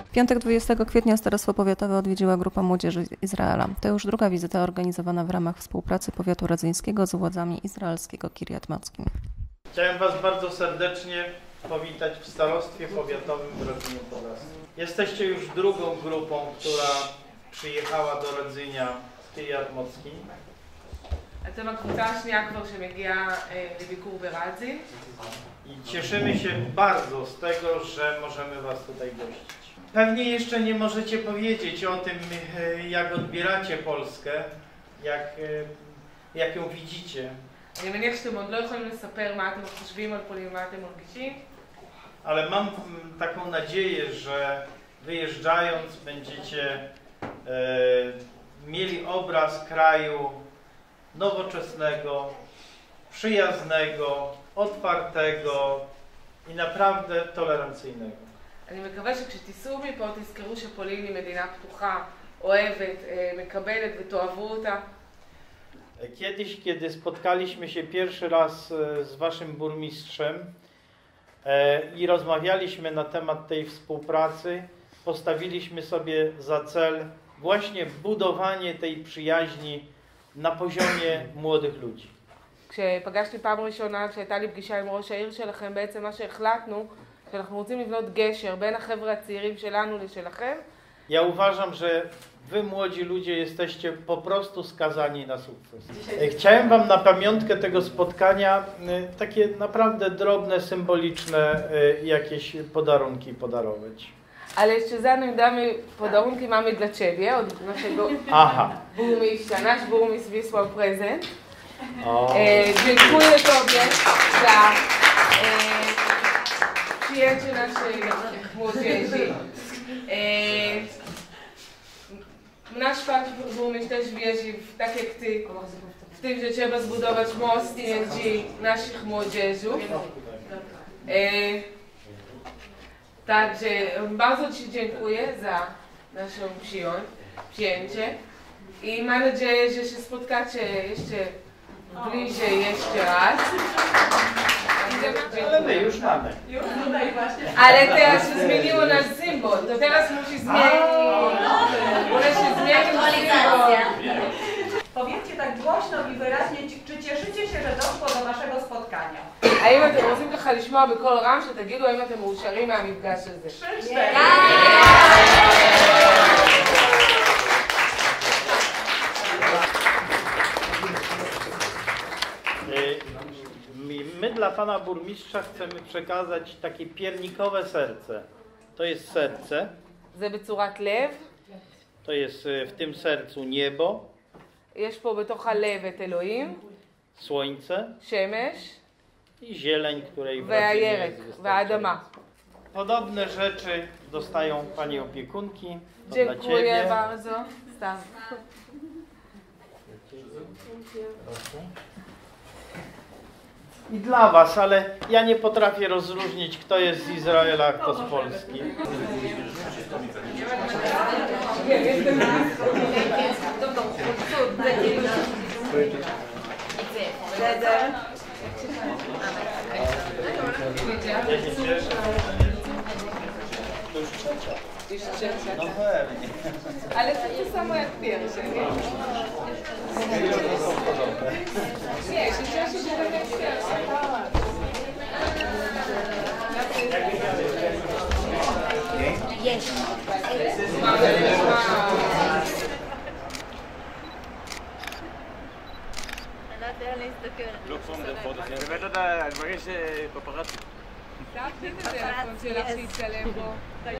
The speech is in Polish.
W piątek 20 kwietnia Starostwo Powiatowe odwiedziła grupa młodzieży z Izraela. To już druga wizyta organizowana w ramach współpracy powiatu radzyńskiego z władzami izraelskiego Kiryat Mockim. Chciałem Was bardzo serdecznie powitać w Starostwie Powiatowym w Radzyniu Podlaskim. Jesteście już drugą grupą, która przyjechała do Radzynia z Kiryat Mockim. אתם הקבוצה השנייה כבר שמגיעה לביקור ברדזין. I cieszymy się bardzo z tego, że możemy Was tutaj gościć. Pewnie jeszcze nie możecie powiedzieć o tym, jak odbieracie Polskę, jak ją widzicie. אני מניח שאתם עוד לא יכולים לספר מה אתם חושבים על פולין, מה אתם מרגישים. Ale mam taką nadzieję, że wyjeżdżając będziecie mieli obraz kraju nowoczesnego, przyjaznego, otwartego i naprawdę tolerancyjnego. אני מקווה שכשתיסעו מפה תזכרו שפולין היא מדינה פתוחה, אוהבת, מקבלת ותאהבו אותה. Kiedyś, kiedy spotkaliśmy się pierwszy raz z Waszym burmistrzem i rozmawialiśmy na temat tej współpracy, postawiliśmy sobie za cel właśnie budowanie tej przyjaźni na poziomie młodych ludzi. כשפגשתי פעם ראשונה, כשהייתה לי פגישה עם ראש העיר שלכם, בעצם מה שהחלטנו, שאנחנו רוצים לבנות גשר בין החבר'ה הצעירים שלנו לשלכם. Ja uważam, że Wy, młodzi ludzie, jesteście po prostu skazani na sukces. Chciałem Wam na pamiątkę tego spotkania takie naprawdę drobne, symboliczne jakieś podarunki podarować. Ale jeszcze zanim damy podarunki, mamy dla Ciebie, od naszego burmistrza. Nasz burmistrz wysłał prezent. Dziękuję Tobie za przyjęcie naszej młodzieży. Nasz pan burmistrz też wierzy, tak jak Ty, w tym, że trzeba zbudować most między naszych młodzieżów. Także bardzo Ci dziękuję za nasze przyjęcie i mam nadzieję, że się spotkacie jeszcze bliżej jeszcze raz. Ale my już mamy. Ale teraz się zmieniło nasz symbol, to teraz musi zmienić. Musi się zmienić symbol. Powiedzcie tak głośno i wyraźnie, czy cieszycie się, że doszło do naszego spotkania? האם אתם רוצים ככה לשמוע בקול רם שתגידו האם אתם מאושרים מהמפגש הזה? My dla Pana Burmistrza chcemy przekazać takie piernikowe serce. To jest serce. זה בצורת לב. To jest w tym sercu niebo. יש פה בתוך הלב את אלוהים. Słońce. שמש. I zieleń, której והירק והאדמה. Podobne rzeczy dostają Pani opiekunki. To Dziękuję dla Ciebie. bardzo. Staw. I dla Was, ale ja nie potrafię rozróżnić, kto jest z Izraela, a kto z Polski. Ja się cieszę. To już trzecia. No pewnie. Ale to samo jak pierwsze, nie? Nie, się cieszę, że tak jak pierwsze. לא פורם דפות אחרי. באמת אתה, אני מרגיש פפרצי. תקחי את הטלפון שלך שיצלם בו.